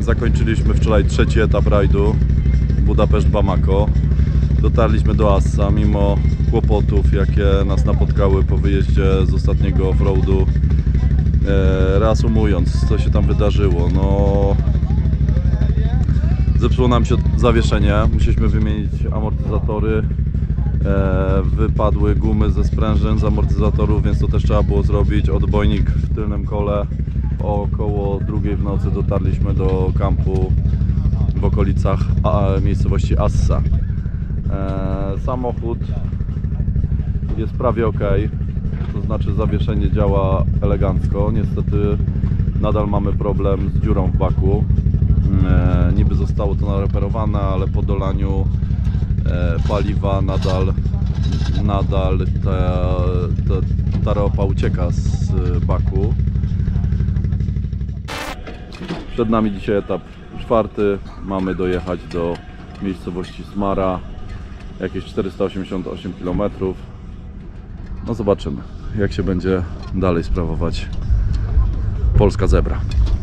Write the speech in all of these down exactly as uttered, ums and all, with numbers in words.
Zakończyliśmy wczoraj trzeci etap rajdu Budapeszt-Bamako. Dotarliśmy do Assa mimo kłopotów, jakie nas napotkały po wyjeździe z ostatniego offroadu. E, reasumując, co się tam wydarzyło, no zepsuło nam się zawieszenie, musieliśmy wymienić amortyzatory, e, wypadły gumy ze sprężyn z amortyzatorów, więc to też trzeba było zrobić. Odbojnik w tylnym kole. Około drugiej w nocy dotarliśmy do kampu w okolicach a, miejscowości Assa. E, samochód jest prawie ok, to znaczy zawieszenie działa elegancko. Niestety nadal mamy problem z dziurą w baku. E, niby zostało to nareperowane, ale po dolaniu e, paliwa nadal, nadal ta, ta, ta ropa ucieka z baku. Przed nami dzisiaj etap czwarty. Mamy dojechać do miejscowości Smara, jakieś czterysta osiemdziesiąt osiem kilometrów. No zobaczymy, jak się będzie dalej sprawować polska zebra.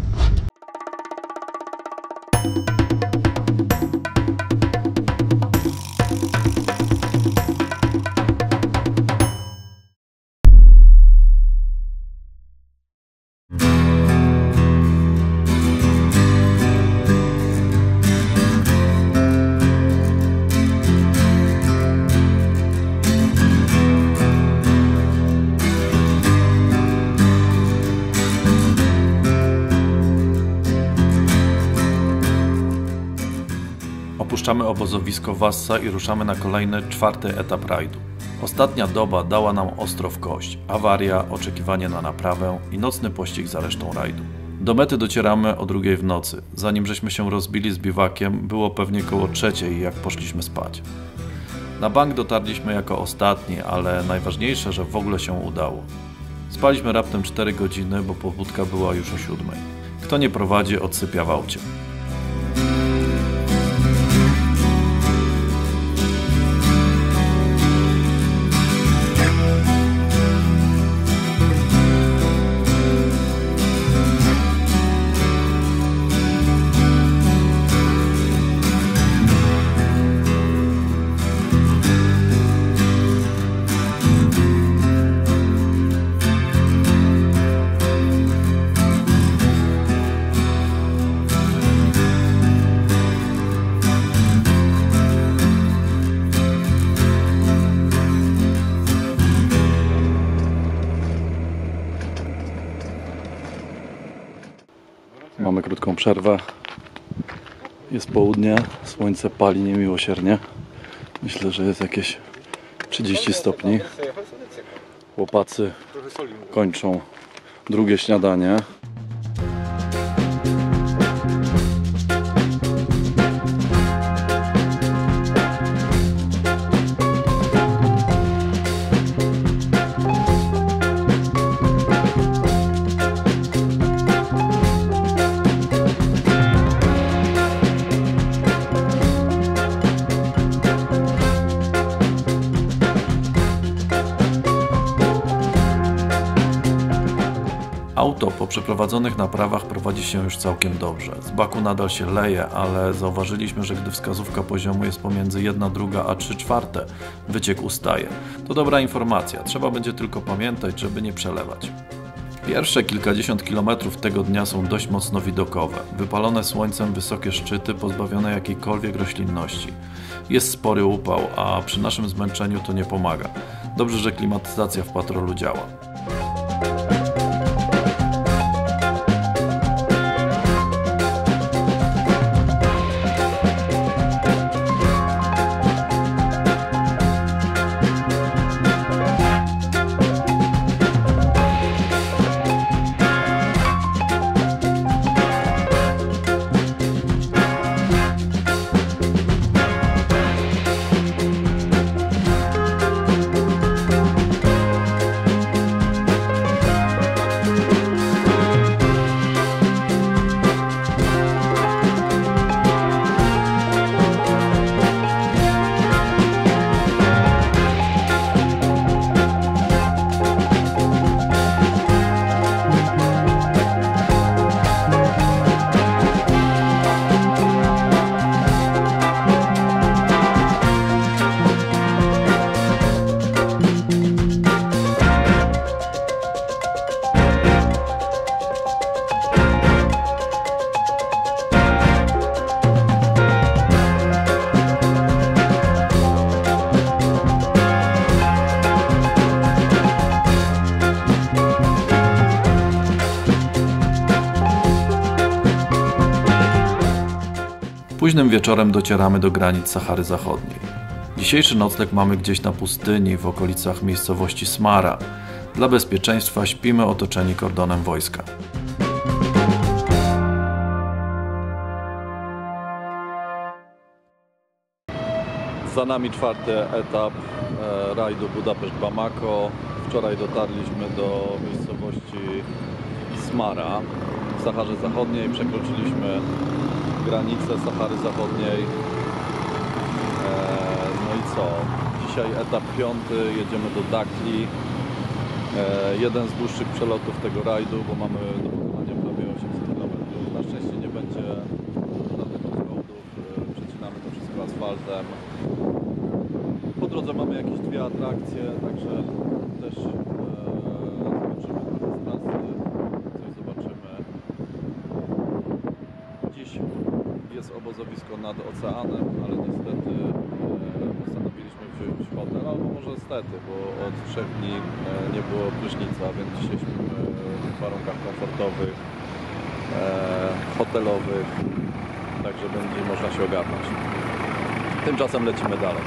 Opuszczamy obozowisko w Assa i ruszamy na kolejny, czwarty etap rajdu. Ostatnia doba dała nam ostro w kość. Awaria, oczekiwanie na naprawę i nocny pościg za resztą rajdu. Do mety docieramy o drugiej w nocy. Zanim żeśmy się rozbili z biwakiem, było pewnie koło trzeciej, jak poszliśmy spać. Na bank dotarliśmy jako ostatni, ale najważniejsze, że w ogóle się udało. Spaliśmy raptem cztery godziny, bo pobudka była już o siódmej. Kto nie prowadzi, odsypia w aucie. Mamy krótką przerwę. Jest południe, słońce pali niemiłosiernie. Myślę, że jest jakieś trzydzieści stopni. Chłopacy kończą drugie śniadanie. Auto po przeprowadzonych naprawach prowadzi się już całkiem dobrze. Z baku nadal się leje, ale zauważyliśmy, że gdy wskazówka poziomu jest pomiędzy jedna druga a trzy czwarte, wyciek ustaje. To dobra informacja, trzeba będzie tylko pamiętać, żeby nie przelewać. Pierwsze kilkadziesiąt kilometrów tego dnia są dość mocno widokowe. Wypalone słońcem wysokie szczyty pozbawione jakiejkolwiek roślinności. Jest spory upał, a przy naszym zmęczeniu to nie pomaga. Dobrze, że klimatyzacja w patrolu działa. Późnym wieczorem docieramy do granic Sahary Zachodniej. Dzisiejszy nocleg mamy gdzieś na pustyni w okolicach miejscowości Smara. Dla bezpieczeństwa śpimy otoczeni kordonem wojska. Za nami czwarty etap e, rajdu Budapeszt-Bamako. Wczoraj dotarliśmy do miejscowości Smara w Saharze Zachodniej. Przekroczyliśmy granicę Sahary Zachodniej. E, no i co? Dzisiaj etap piąty, jedziemy do Dakli. E, jeden z dłuższych przelotów tego rajdu, bo mamy do pokonania prawie osiemset kilometrów. Na szczęście nie będzie żadnych odchodów. E, przecinamy to wszystko asfaltem. Po drodze mamy jakieś dwie atrakcje, także też e, zobaczymy trochę z trasy, coś zobaczymy. Dziś jest obozowisko nad oceanem, ale niestety e, postanowiliśmy wziąć hotel, albo może stety, bo od trzech dni e, nie było prysznica, więc dzisiaj śpimy w warunkach komfortowych, e, hotelowych, także będzie można się ogarnąć. Tymczasem lecimy dalej.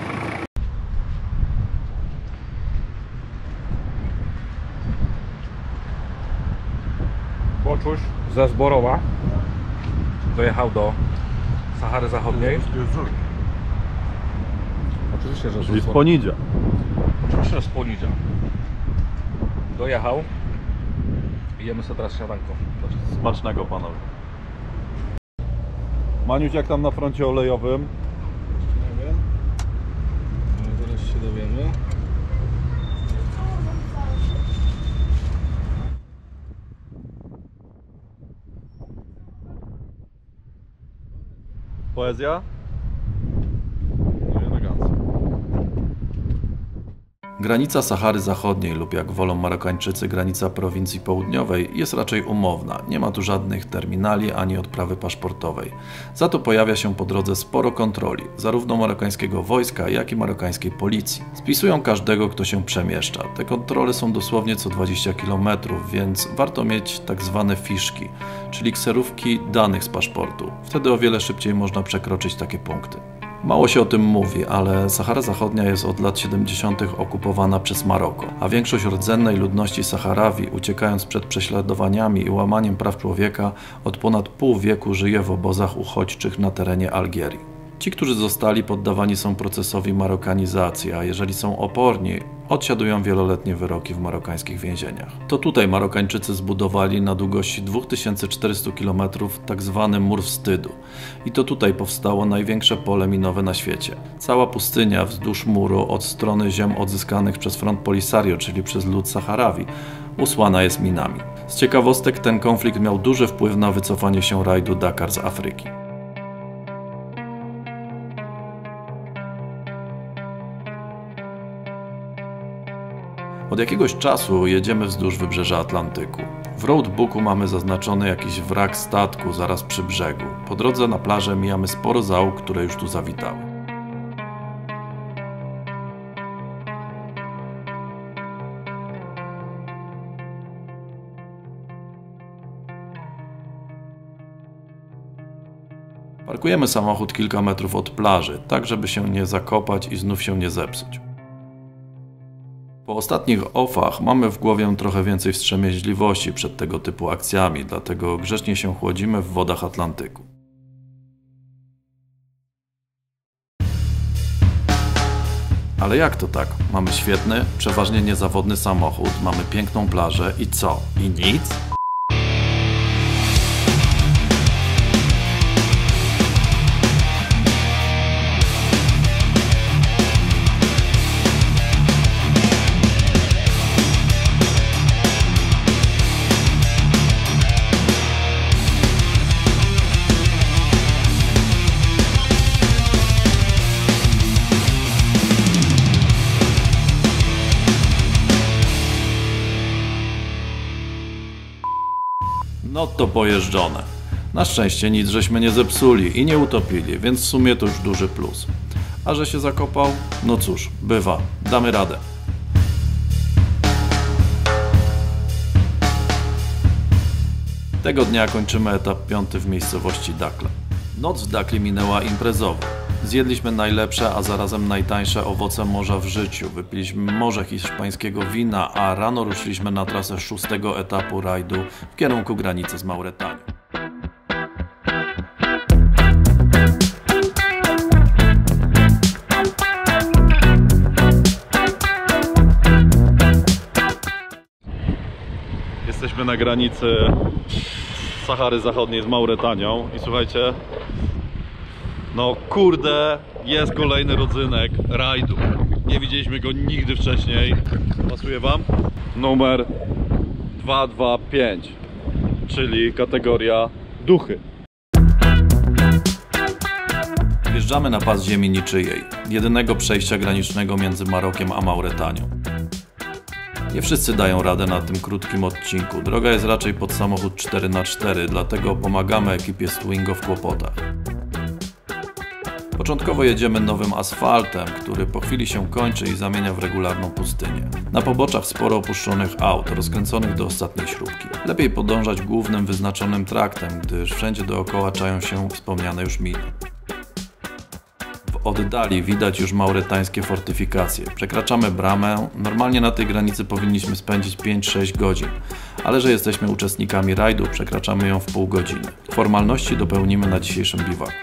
Boczuś ze Zborowa dojechał do Sahary Zachodniej. Oczywiście, że Czyli z w Ponidzie. Oczywiście, że z Ponidzia. Dojechał i jemy sobie teraz śniadanko. Smacznego panowie. Maniuś, jak tam na froncie olejowym? Nie wiem, ale zaraz się dowiemy. Poezja? No i elegancko. Granica Sahary Zachodniej lub jak wolą Marokańczycy granica prowincji południowej jest raczej umowna. Nie ma tu żadnych terminali ani odprawy paszportowej. Za to pojawia się po drodze sporo kontroli, zarówno marokańskiego wojska, jak i marokańskiej policji. Spisują każdego, kto się przemieszcza. Te kontrole są dosłownie co dwadzieścia kilometrów, więc warto mieć tak zwane fiszki, czyli kserówki danych z paszportu. Wtedy o wiele szybciej można przekroczyć takie punkty. Mało się o tym mówi, ale Sahara Zachodnia jest od lat siedemdziesiątych okupowana przez Maroko, a większość rdzennej ludności Saharawi, uciekając przed prześladowaniami i łamaniem praw człowieka, od ponad pół wieku żyje w obozach uchodźczych na terenie Algierii. Ci, którzy zostali, poddawani są procesowi marokanizacji, a jeżeli są oporni, odsiadują wieloletnie wyroki w marokańskich więzieniach. To tutaj Marokańczycy zbudowali na długości dwa tysiące czterysta kilometrów tak zwany mur wstydu. I to tutaj powstało największe pole minowe na świecie. Cała pustynia wzdłuż muru od strony ziem odzyskanych przez Front Polisario, czyli przez lud Saharawi, usłana jest minami. Z ciekawostek ten konflikt miał duży wpływ na wycofanie się rajdu Dakar z Afryki. Od jakiegoś czasu jedziemy wzdłuż wybrzeża Atlantyku. W roadbooku mamy zaznaczony jakiś wrak statku zaraz przy brzegu. Po drodze na plażę mijamy sporo załóg, które już tu zawitały. Parkujemy samochód kilka metrów od plaży, tak żeby się nie zakopać i znów się nie zepsuć. Po ostatnich ofach mamy w głowie trochę więcej wstrzemięźliwości przed tego typu akcjami, dlatego grzecznie się chłodzimy w wodach Atlantyku. Ale jak to tak? Mamy świetny, przeważnie niezawodny samochód, mamy piękną plażę i co? I nic? No to pojeżdżone. Na szczęście nic żeśmy nie zepsuli i nie utopili, więc w sumie to już duży plus. A że się zakopał? No cóż, bywa, damy radę. Tego dnia kończymy etap piąty w miejscowości Dakle. Noc w Dakli minęła imprezowo. Zjedliśmy najlepsze, a zarazem najtańsze owoce morza w życiu. Wypiliśmy morze hiszpańskiego wina, a rano ruszyliśmy na trasę szóstego etapu rajdu w kierunku granicy z Mauretanią. Jesteśmy na granicy Sahary Zachodniej z Mauretanią i słuchajcie, no kurde, jest kolejny rodzynek rajdu. Nie widzieliśmy go nigdy wcześniej. Pasuje wam? Numer dwieście dwadzieścia pięć, czyli kategoria duchy. Wjeżdżamy na pas ziemi niczyjej, jedynego przejścia granicznego między Marokiem a Mauretanią. Nie wszyscy dają radę na tym krótkim odcinku. Droga jest raczej pod samochód cztery na cztery, dlatego pomagamy ekipie Swingo w kłopotach. Początkowo jedziemy nowym asfaltem, który po chwili się kończy i zamienia w regularną pustynię. Na poboczach sporo opuszczonych aut, rozkręconych do ostatniej śrubki. Lepiej podążać głównym wyznaczonym traktem, gdyż wszędzie dookoła czają się wspomniane już miny. W oddali widać już mauretańskie fortyfikacje. Przekraczamy bramę. Normalnie na tej granicy powinniśmy spędzić pięć sześć godzin, ale że jesteśmy uczestnikami rajdu, przekraczamy ją w pół godziny. Formalności dopełnimy na dzisiejszym biwaku.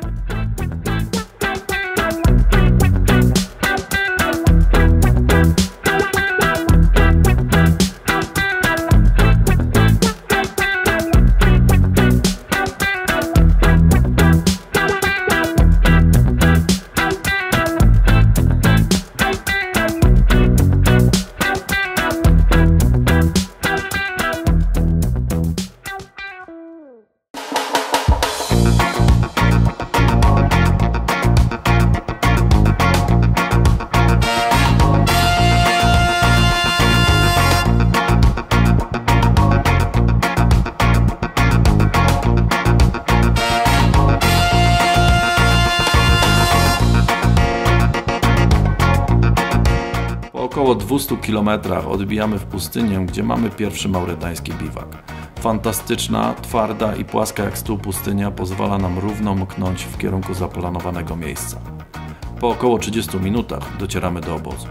Po około dwustu kilometrach odbijamy w pustynię, gdzie mamy pierwszy mauretański biwak. Fantastyczna, twarda i płaska jak stół pustynia pozwala nam równo mknąć w kierunku zaplanowanego miejsca. Po około trzydziestu minutach docieramy do obozu.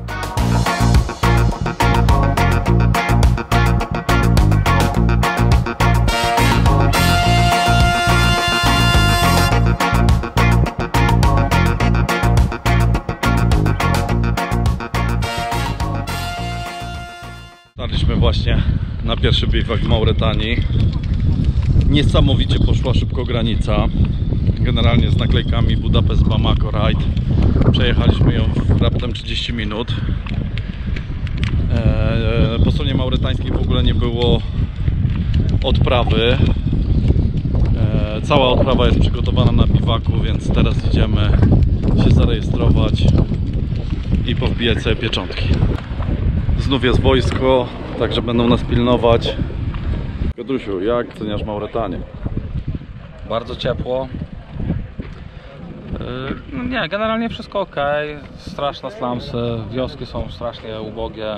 Dotarliśmy właśnie na pierwszy biwak w Mauretanii. Niesamowicie poszła szybko granica. Generalnie z naklejkami Budapest Bamako Ride. Przejechaliśmy ją w raptem trzydzieści minut. Eee, po stronie mauretańskiej w ogóle nie było odprawy. Eee, cała odprawa jest przygotowana na biwaku, więc teraz idziemy się zarejestrować i powbijać sobie pieczątki. Znów jest wojsko, także będą nas pilnować. Piotrusiu, jak oceniasz Mauretanię? Bardzo ciepło. Yy, no nie, generalnie wszystko ok. Straszne slumsy, wioski są strasznie ubogie.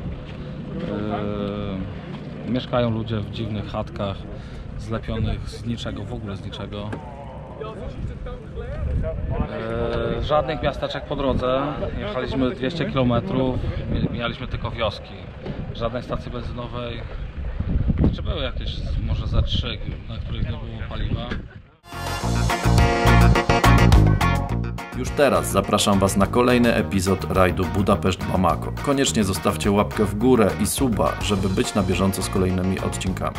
Yy, mieszkają ludzie w dziwnych chatkach, zlepionych z niczego, w ogóle z niczego. Yy, żadnych miasteczek po drodze. Jechaliśmy dwieście kilometrów, mijaliśmy tylko wioski. Żadnej stacji benzynowej. Czy były jakieś może za trzy, na których nie było paliwa? Już teraz zapraszam Was na kolejny epizod rajdu Budapeszt-Bamako. Koniecznie zostawcie łapkę w górę i suba, żeby być na bieżąco z kolejnymi odcinkami.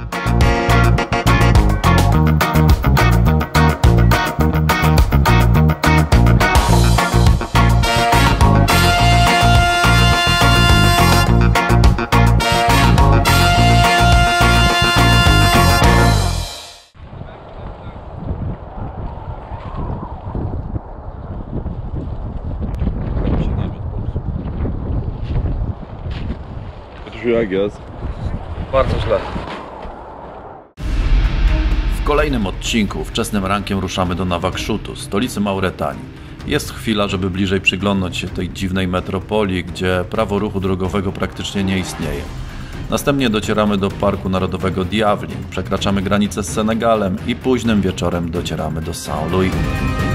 Jak jest? Bardzo źle. W kolejnym odcinku wczesnym rankiem ruszamy do Nawakszutu, stolicy Mauretanii. Jest chwila, żeby bliżej przyglądnąć się tej dziwnej metropolii, gdzie prawo ruchu drogowego praktycznie nie istnieje. Następnie docieramy do Parku Narodowego Diablin, przekraczamy granicę z Senegalem i późnym wieczorem docieramy do Saint-Louis.